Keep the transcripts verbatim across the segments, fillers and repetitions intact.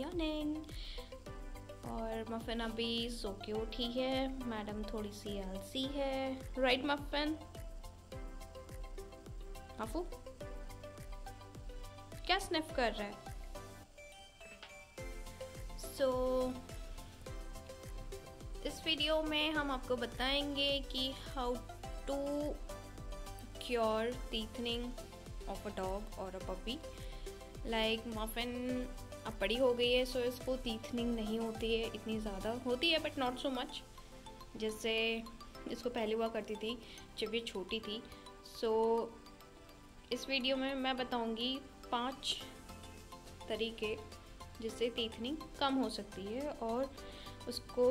Learning. और muffin अभी सो के उठी है, मैडम थोड़ी सी आलसी है, राइट मफिन? अफू क्या स्निफ कर रहा है? सो so, इस वीडियो में हम आपको बताएंगे कि how to cure teething of a dog और अ पपी। लाइक मफिन अब बड़ी हो गई है, सो इसको टीथनिंग नहीं होती है, इतनी ज़्यादा होती है बट नॉट सो मच जैसे इसको पहले हुआ करती थी जब ये छोटी थी। सो so, इस वीडियो में मैं बताऊंगी पांच तरीके जिससे टीथनिंग कम हो सकती है और उसको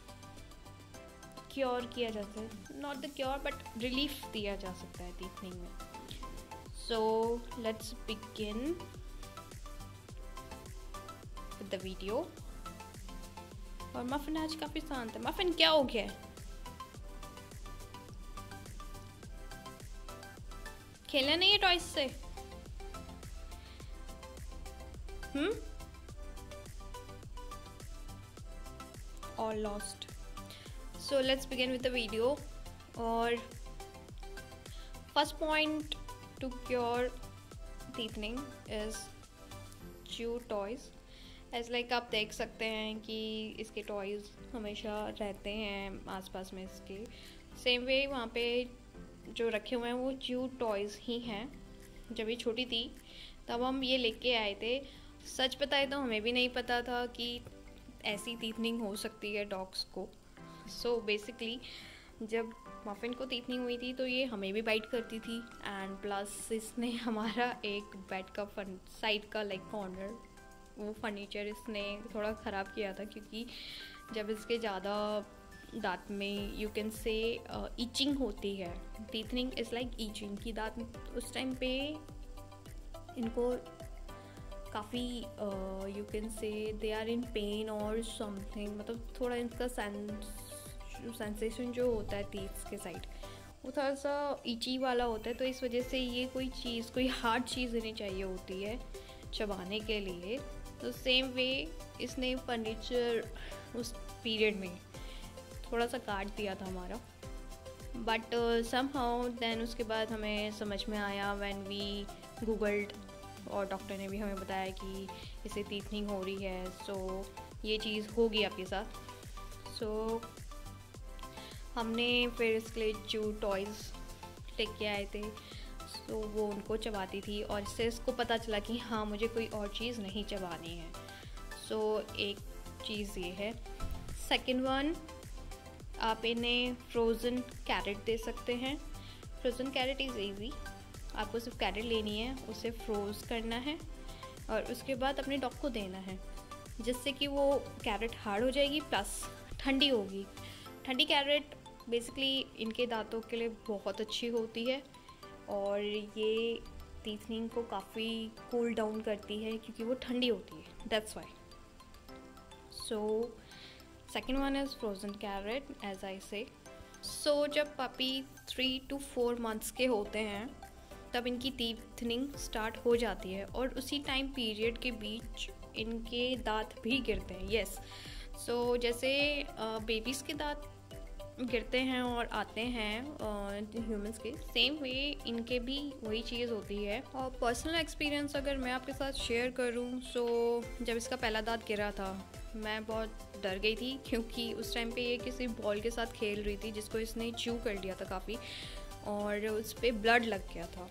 क्योर किया जा सकता है, not the cure but relief दिया जा सकता है टीथनिंग में। So let's begin with the video. और मफिन आज काफी शांत है। मफिन क्या हो गया है? खेलना नहीं है टॉयज से? हम्म all lost. So let's begin with the video. और first point to cure teething is chew toys. As like आप देख सकते हैं कि इसके टॉयज हमेशा रहते हैं आसपास में इसके। सेम वे वहाँ पे जो रखे हुए हैं वो च्यू टॉयज ही हैं। जब ये छोटी थी तब हम ये लेके आए थे। सच बताए तो हमें भी नहीं पता था कि ऐसी टीथनिंग हो सकती है डॉग्स को। सो so बेसिकली जब मफिन को टीथनिंग हुई थी तो ये हमें भी बाइट करती थी एंड प्लस इसने हमारा एक बेड का फन साइड का लाइक कॉर्नर वो फर्नीचर इसने थोड़ा ख़राब किया था, क्योंकि जब इसके ज़्यादा दांत में यू कैन से ईचिंग होती है। टीथनिंग इज़ लाइक ईचिंग की दांत उस टाइम पे इनको काफ़ी you can say they are in pain और समथिंग, मतलब थोड़ा इनका सेंसेशन जो होता है टीथ्स के साइड वो थोड़ा सा ईची वाला होता है। तो इस वजह से ये कोई चीज़ कोई हार्ड चीज़ इन्हें चाहिए होती है चबाने के लिए। तो सेम वे इसने फर्नीचर उस पीरियड में थोड़ा सा काट दिया था हमारा, बट समहाउ देन उसके बाद हमें समझ में आया व्हेन वी गूगल्ड और डॉक्टर ने भी हमें बताया कि इसे टीथनिंग हो रही है। सो so, ये चीज़ होगी आपके साथ। सो so, हमने फिर इसके लिए जो टॉयज़ लेके आए थे सो so, वो उनको चबाती थी और इससे इसको पता चला कि हाँ मुझे कोई और चीज़ नहीं चबानी है। सो so, एक चीज़ ये है। सेकंड वन, आप इन्हें फ्रोज़न कैरेट दे सकते हैं। Frozen carrot is easy. आपको सिर्फ कैरेट लेनी है, उसे फ्रोज करना है और उसके बाद अपने डॉग को देना है, जिससे कि वो कैरेट हार्ड हो जाएगी प्लस ठंडी होगी। ठंडी कैरेट बेसिकली इनके दांतों के लिए बहुत अच्छी होती है और ये टीथनिंग को काफ़ी कूल डाउन करती है क्योंकि वो ठंडी होती है, that's why. So second one is frozen carrot as I say. So जब puppy three two four months के होते हैं तब इनकी टीथनिंग स्टार्ट हो जाती है और उसी टाइम पीरियड के बीच इनके दांत भी गिरते हैं। यस, सो जैसे बेबीज़ के दांत गिरते हैं और आते हैं ह्यूमंस के, सेम वे इनके भी वही चीज़ होती है। और पर्सनल एक्सपीरियंस अगर मैं आपके साथ शेयर करूं, सो जब इसका पहला दांत गिरा था मैं बहुत डर गई थी, क्योंकि उस टाइम पे ये किसी बॉल के साथ खेल रही थी जिसको इसने च्यू कर लिया था काफ़ी और उस पर ब्लड लग गया था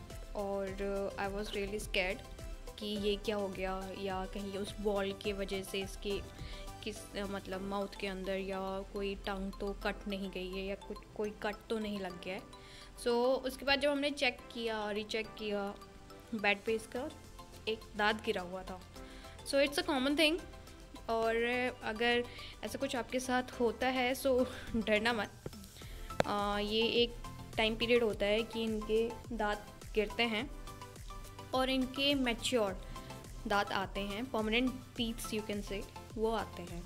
और आई वॉज रियली स्कैर्ड कि ये क्या हो गया, या कहीं उस बॉल की वजह से इसके किस मतलब माउथ के अंदर या कोई टंग तो कट नहीं गई है या कुछ कोई कट तो नहीं लग गया है। सो so, उसके बाद जब हमने चेक किया रीचेक किया बेड पे इसका एक दांत गिरा हुआ था। So it's a common thing और अगर ऐसा कुछ आपके साथ होता है सो डरना मत। आ, ये एक टाइम पीरियड होता है कि इनके दांत गिरते हैं और इनके मैच्योर दांत आते हैं, परमानेंट टीथ्स यू कैन से, वो आते हैं।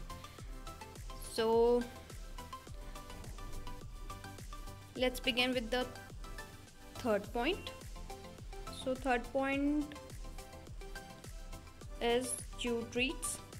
So let's begin with the third point. So third point is chew treats.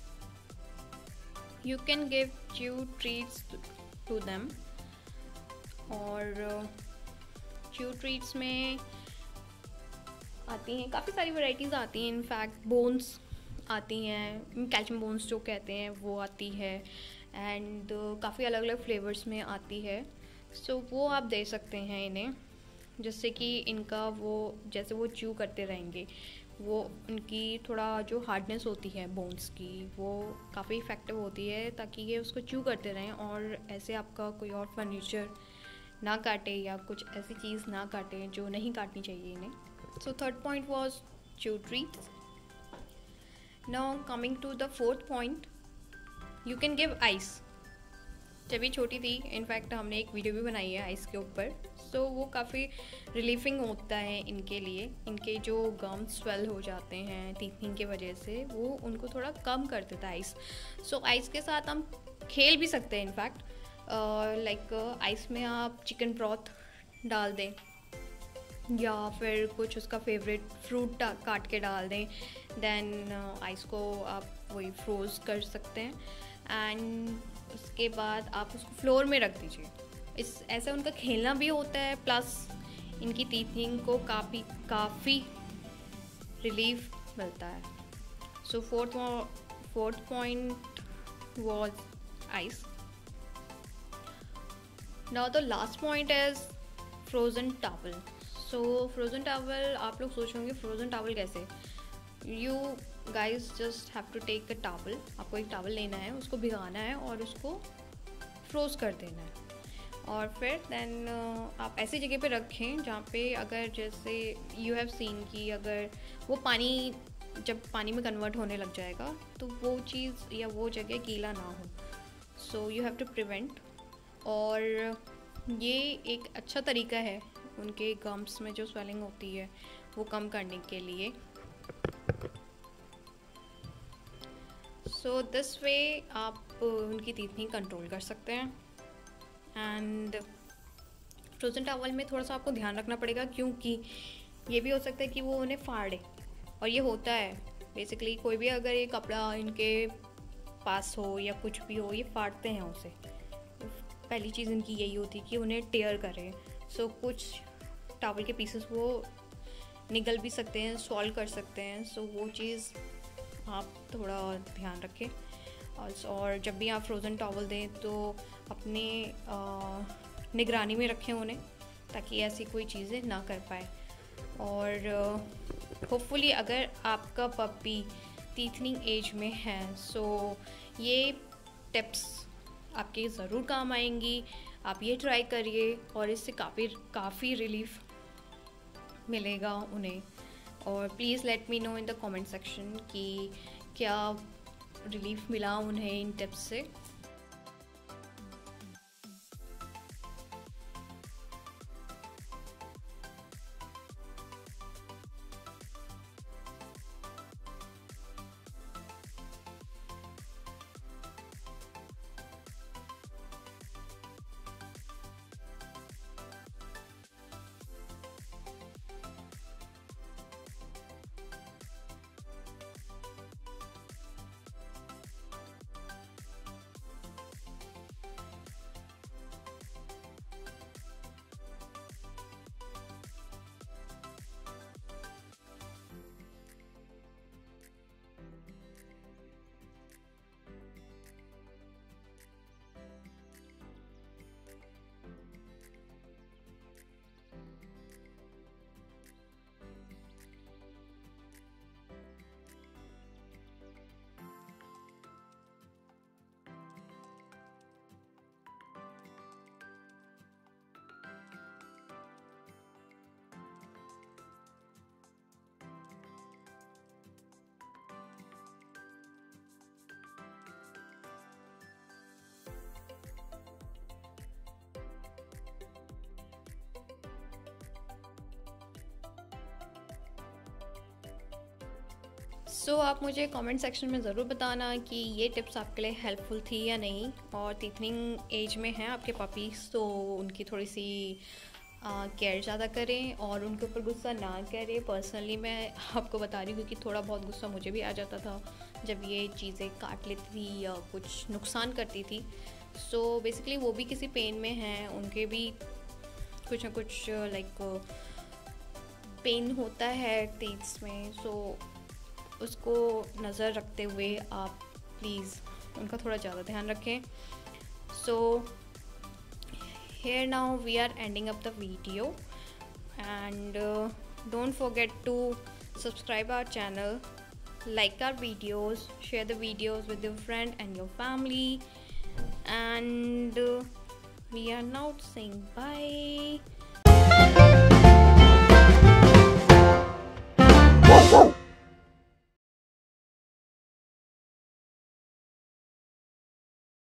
You can give chew treats to them. और च्यू ट्रीट्स में आती हैं काफ़ी सारी वैरायटीज़ आती हैं। इनफैक्ट बोन्स आती हैं, कैल्शियम बोन्स जो कहते हैं वो आती है, एंड काफ़ी अलग अलग फ्लेवर्स में आती है। सो so, वो आप दे सकते हैं इन्हें, जिससे कि इनका वो जैसे वो च्यू करते रहेंगे वो उनकी थोड़ा जो हार्डनेस होती है बोन्स की वो काफ़ी इफ़ेक्टिव होती है, ताकि ये उसको च्यू करते रहें और ऐसे आपका कोई और फर्नीचर ना काटे या कुछ ऐसी चीज़ ना काटे जो नहीं काटनी चाहिए इन्हें। So third point was chew treats. Now coming to the fourth point, you can give ice. जब ये छोटी थी, इनफैक्ट हमने एक वीडियो भी बनाई है आइस के ऊपर। सो so, वो काफ़ी रिलीफिंग होता है इनके लिए। इनके जो गम्स स्वेल हो जाते हैं टीथिंग की वजह से, वो उनको थोड़ा कम कर देता है आइस। सो so, आइस के साथ हम खेल भी सकते हैं। इनफैक्ट लाइक आइस में आप चिकन ब्रॉथ डाल दें या फिर कुछ उसका फेवरेट फ्रूट काट के डाल दें, देन आइस को आप वही फ्रोज कर सकते हैं, एंड उसके बाद आप उसको फ्लोर में रख दीजिए। इस ऐसे उनका खेलना भी होता है, प्लस इनकी टीथिंग को काफ़ी काफ़ी रिलीफ मिलता है। So fourth fourth point was ice. Now the last point is frozen towel. So frozen towel, आप लोग सोचोगे फ्रोज़न टॉवल कैसे? You guys just have to take a towel. आपको एक टॉवल लेना है, उसको भिगाना है और उसको फ्रोज़ कर देना है, और फिर देन आप ऐसी जगह पे रखें जहाँ पे अगर जैसे यू हैव सीन कि अगर वो पानी जब पानी में कन्वर्ट होने लग जाएगा तो वो चीज़ या वो जगह गीला ना हो। So you have to prevent. और ये एक अच्छा तरीका है उनके गम्स में जो स्वेलिंग होती है वो कम करने के लिए। सो दिस वे आप उनकी टीथिंग कंट्रोल कर सकते हैं। एंड फ्रोज़न टॉवल में थोड़ा सा आपको ध्यान रखना पड़ेगा, क्योंकि ये भी हो सकता है कि वो उन्हें फाड़े, और ये होता है बेसिकली। कोई भी अगर ये कपड़ा इनके पास हो या कुछ भी हो, ये फाड़ते हैं उसे। पहली चीज़ इनकी यही होती है कि उन्हें टेयर करें। सो so, कुछ टॉवल के पीसेस वो निगल भी सकते हैं, सॉल्व कर सकते हैं। सो so, वो चीज़ आप थोड़ा ध्यान रखें। और जब भी आप फ्रोज़न टॉवल दें तो अपने निगरानी में रखें उन्हें, ताकि ऐसी कोई चीज़ें ना कर पाए। और होपफुली अगर आपका पपी टीथनिंग एज में है, सो ये टिप्स आपके ज़रूर काम आएंगी। आप ये ट्राई करिए और इससे काफ़ी काफ़ी रिलीफ मिलेगा उन्हें। और please let me know in the comment section कि क्या रिलीफ मिला उन्हें इन टिप्स से। सो so, आप मुझे कमेंट सेक्शन में ज़रूर बताना कि ये टिप्स आपके लिए हेल्पफुल थी या नहीं। और टीथनिंग एज में हैं आपके पपीज़, तो उनकी थोड़ी सी केयर ज़्यादा करें और उनके ऊपर गुस्सा ना करें। पर्सनली मैं आपको बता रही हूँ कि थोड़ा बहुत गुस्सा मुझे भी आ जाता था जब ये चीज़ें काट लेती थी या कुछ नुकसान करती थी। सो so, बेसिकली वो भी किसी पेन में हैं, उनके भी कुछ ना कुछ लाइक पेन होता है टीथ्स में। सो so, उसको नज़र रखते हुए आप प्लीज़ उनका थोड़ा ज़्यादा ध्यान रखें। सो here now we are ending up the video, and uh, don't forget to subscribe our channel, like our videos, share the videos with your friend and your family, and uh, we are now saying bye.